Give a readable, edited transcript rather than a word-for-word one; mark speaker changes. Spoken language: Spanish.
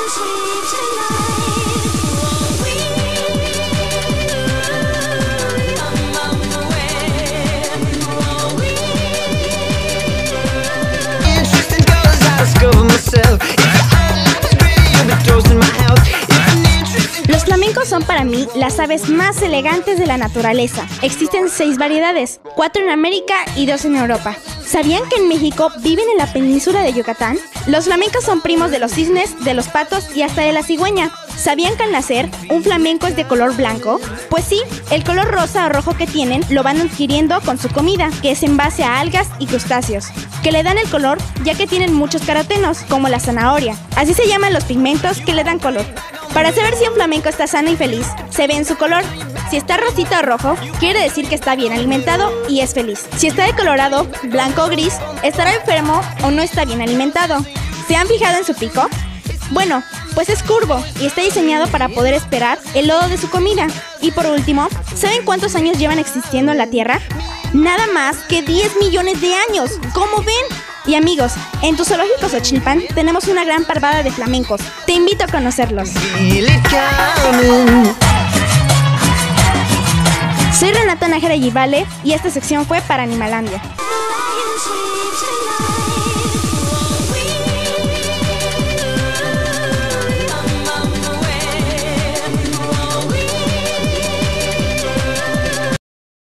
Speaker 1: Los flamencos son para mí las aves más elegantes de la naturaleza. Existen 6 variedades, 4 en América y 2 en Europa. ¿Sabían que en México viven en la península de Yucatán? Los flamencos son primos de los cisnes, de los patos y hasta de la cigüeña. ¿Sabían que al nacer un flamenco es de color blanco? Pues sí, el color rosa o rojo que tienen lo van adquiriendo con su comida, que es en base a algas y crustáceos, que le dan el color ya que tienen muchos carotenos, como la zanahoria. Así se llaman los pigmentos que le dan color. Para saber si un flamenco está sano y feliz, se ve en su color. Si está rosita o rojo, quiere decir que está bien alimentado y es feliz. Si está decolorado, blanco o gris, estará enfermo o no está bien alimentado. ¿Se han fijado en su pico? Bueno, pues es curvo y está diseñado para poder esperar el lodo de su comida. Y por último, ¿saben cuántos años llevan existiendo en la Tierra? Nada más que 10 millones de años. ¿Cómo ven? Y amigos, en tu zoológico Xochilpan tenemos una gran parvada de flamencos. Te invito a conocerlos. Soy Renata Nájera Yvale y esta sección fue para Animalandia.